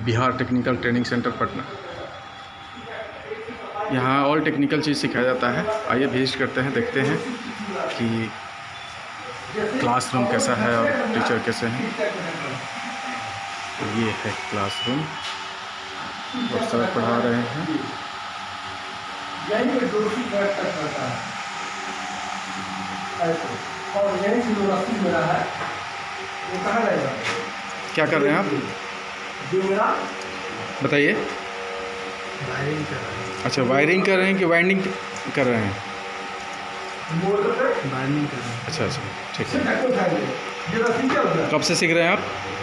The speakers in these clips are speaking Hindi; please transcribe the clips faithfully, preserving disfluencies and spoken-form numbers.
Bihar technical training centre Patna. यहाँ ऑल टेक्निकल चीज़ सिखाया जाता है। आइए विजिट करते हैं, देखते हैं कि क्लासरूम कैसा है और टीचर कैसे हैं। ये है क्लासरूम और सर पढ़ा रहे हैं। क्या कर रहे हैं आप, बताइए। वायरिंग कर रहे हैं। अच्छा, वायरिंग कर रहे हैं कि वाइंडिंग कर रहे हैं? वायरिंग कर रहे हैं। अच्छा अच्छा, ठीक है। कब से सीख रहे हैं आप?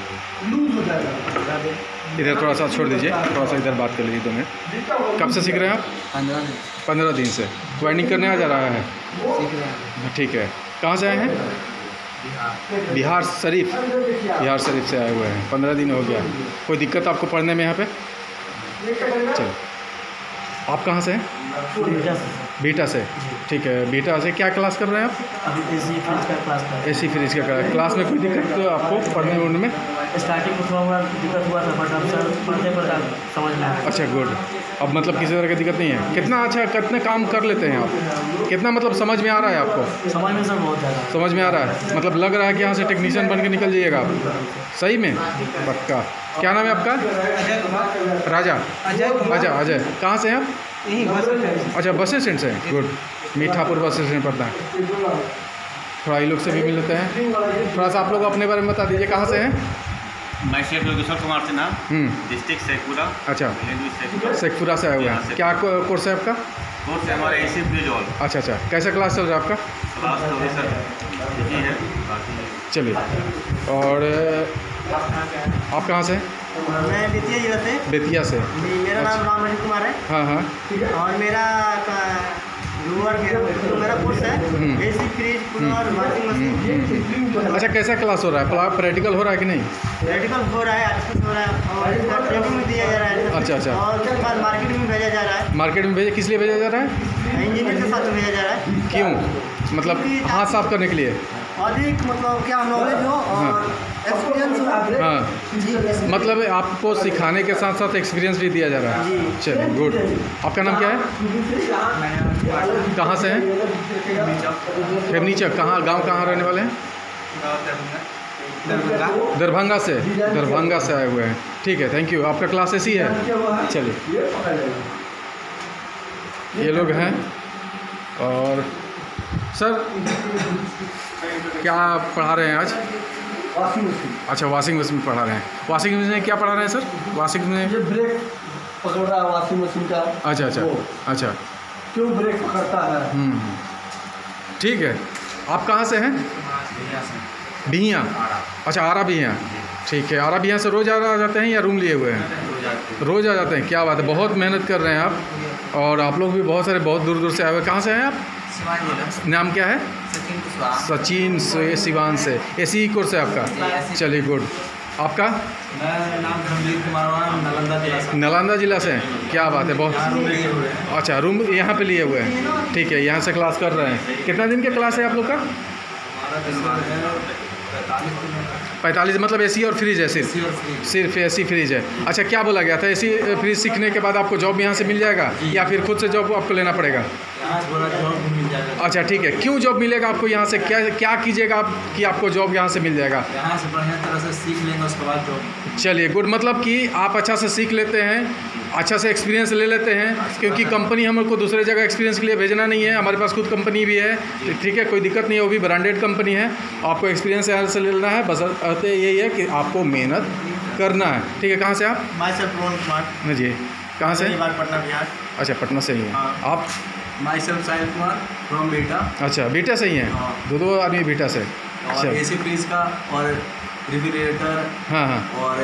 इधर थोड़ा सा छोड़ दीजिए, थोड़ा सा इधर बात कर लीजिए दो मिनट। कब से सीख रहे हैं आप? पंद्रह दिन पंद्रह दिन से वाइंडिंग करने आ जा रहा है। सीख रहे हैं। ठीक है। कहाँ से आए हैं? बिहार बिहार शरीफ। बिहार शरीफ से आए हुए हैं। पंद्रह दिन हो गया। कोई दिक्कत आपको पढ़ने में यहाँ पे? चलो, आप कहाँ से हैं? बीटा से। ठीक है, बीटा से क्या क्लास कर रहे हैं आप? अभी एसी फ्रिज का क्लास कर रहे एसी फ्रिज का क्लास। क्लास में कोई दिक्कत तो आपको पढ़ने उड़ने में? हैं। स्टार्टिंग में थोड़ा दिक्कत हुआ था, बट अब सर पढ़ते पढ़ते समझ में आ गया। अच्छा, गुड। अब मतलब किसी तरह की दिक्कत नहीं है। कितना अच्छा, कितने काम कर लेते हैं आप? कितना मतलब समझ में आ रहा है आपको? समझ में सर बहुत ज़्यादा समझ में आ रहा है, मतलब लग रहा है कि यहाँ से टेक्नीशियन बन के निकल जाइएगा आप। सही में? पक्का। क्या नाम है आपका? राजा। अजय। अजय कहाँ से हैं आप? अच्छा, बस स्टैंड से हैं। गुड। मीठापुर बस स्टैंड पड़ता है। थोड़ा ये लोग से भी मिल लेते हैं। थोड़ा सा आप लोग अपने बारे में बता दीजिए, कहाँ से हैं? मैं शेख योगेश्वर कुमार सिन्हा, हम्म डिस्ट्रिक्ट शेखपुरा। अच्छा, शेखपुरा शेखपुरा से आए हुए हैं। क्या कोर्स है आपका? कोर्स है हमारा एसी फ्रिज ऑल। अच्छा अच्छा, कैसा क्लास चल रहा है आपका? क्लास तो सर यही है, बाकी चलिए। और आप कहाँ से हैं? मैं बेतिया जिला से। बेतिया से। जी, मेरा नाम राम रहीम कुमार है। हाँ हाँ। और मेरा रूअर मेरा कोर्स है AC fridge cooler washing machine. अच्छा, कैसा क्लास हो रहा है? प्रैक्टिकल हो रहा है कि नहीं? प्रैक्टिकल हो रहा है, अच्छे से हो रहा है और इसका ट्रेनिंग भी दिया जा रहा है। अच्छा अच्छा। और उसके बाद मार्केट में भेजा जा रहा है। मार्केट में भेजे, किस लिए भेजा जा रहा है? इंजीनियर के साथ में भेजा जा रहा है। क्यों? मतलब हाथ साफ करने के लिए? अधिक मतलब क्या नॉलेज हो और एक्सपीरियंस हो। हाँ, मतलब आपको सिखाने के साथ साथ एक्सपीरियंस भी दिया जा रहा है। चलिए, गुड। आपका नाम क्या है? कहाँ से हैं? फेमनीचक। कहाँ गांव कहाँ रहने वाले हैं? दरभंगा से। दरभंगा से आए हुए हैं। ठीक है, थैंक यू। आपका क्लास ऐसी है? चलिए, ये लोग हैं। और सर क्या पढ़ा रहे हैं आज? Washing machine. अच्छा, वॉशिंग मशीन पढ़ा रहे हैं। वॉशिंग मशीन में क्या पढ़ा रहे हैं सर? वॉशिंग में ये ब्रेक पकड़ रहा है वॉशिंग मशीन का। अच्छा अच्छा वो। अच्छा। क्यों ब्रेक पकड़ता है? हम्म, ठीक है। आप कहाँ से हैं? बिहिया। अच्छा, आरा बिहिया। ठीक है। आरा बिहिया से रोज़ आ जाते हैं या रूम लिए हुए हैं? रोज़ आ जाते हैं। क्या बात है, बहुत मेहनत कर रहे हैं आप। और आप लोग भी बहुत सारे बहुत दूर दूर से आए हुए। कहाँ से हैं आप? नाम क्या है? सचिन से सिवान से। एसी ही कोर्स है आपका? चलिए, गुड। आपका नाम धर्मवीर कुमार, नालंदा जिला से। नालंदा जिला से हैं। क्या बात है, बहुत अच्छा। रूम यहाँ पे लिए हुए हैं। ठीक है, यहाँ से क्लास कर रहे हैं। कितना दिन का क्लास है आप लोग का? पैंतालीस। मतलब एसी और फ्रिज है? सिर्फ सिर्फ एसी फ्रिज है। अच्छा, क्या बोला गया था? एसी फ्रिज सीखने के बाद आपको जॉब यहाँ से मिल जाएगा या फिर खुद से जॉब आपको लेना पड़ेगा? अच्छा, ठीक है। क्यों जॉब मिलेगा आपको यहाँ से? क्या क्या कीजिएगा आप कि आपको जॉब यहाँ से मिल जाएगा? यहाँ से बढ़िया तरह से सीख लेंगे, उसके बाद जॉब। चलिए, गुड। मतलब कि आप अच्छा से सीख लेते हैं, अच्छा से एक्सपीरियंस ले लेते हैं, क्योंकि कंपनी हमको दूसरे जगह एक्सपीरियंस के लिए भेजना नहीं है। हमारे पास खुद कंपनी भी है। ठीक है, कोई दिक्कत नहीं है, वो भी ब्रांडेड कंपनी है। आपको एक्सपीरियंस यहाँ से लेना है, बस अर्थ यही है कि आपको मेहनत करना है। ठीक है। कहाँ से आप? Myself Rohan Kumar. जी, कहाँ से? पटना बिहार। अच्छा, पटना से ही हैं आप? Myself Sahil Kumar from Bihta. अच्छा, बीटा से ही हैं। हाँ। दो दो आदमी बीटा से। और अच्छा। एसी फ्रिज का और रेफ्रिजरेटर हाँ हाँ। और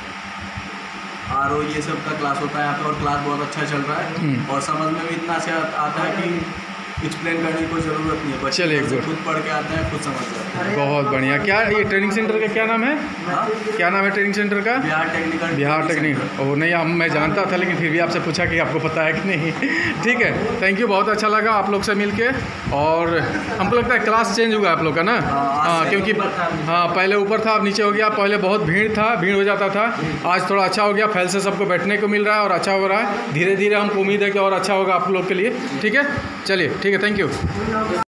आर ओ ये सब का क्लास होता है यहाँ पे, और क्लास बहुत अच्छा चल रहा है। और समझ में भी इतना अच्छा आता है कि एक्सप्लेन करने की कोई ज़रूरत नहीं है, बच्चे चलिए, घर से good. खुद पढ़ के आते हैं, खुद समझ जाते हैं। बहुत बढ़िया। क्या ये ट्रेनिंग सेंटर का क्या नाम है? हाँ, क्या नाम है ट्रेनिंग सेंटर का? Bihar technical Bihar training technique. Centre. ओ नहीं, हम मैं जानता था लेकिन फिर भी आपसे पूछा कि आपको पता है कि नहीं। ठीक है, थैंक यू, बहुत अच्छा लगा आप लोग से मिल के। और हमको लगता है क्लास चेंज हुआ आप लोग का ना? हाँ, आज हाँ, से क्योंकि ऊपर था, नीचे। हाँ पहले ऊपर था, अब नीचे हो गया। पहले बहुत भीड़ था, भीड़ हो जाता था, आज थोड़ा अच्छा हो गया, फैल से सबको बैठने को मिल रहा है और अच्छा हो रहा है। धीरे धीरे हमको उम्मीद है कि और अच्छा होगा आप लोग के लिए। ठीक है, चलिए, ठीक है, थैंक यू।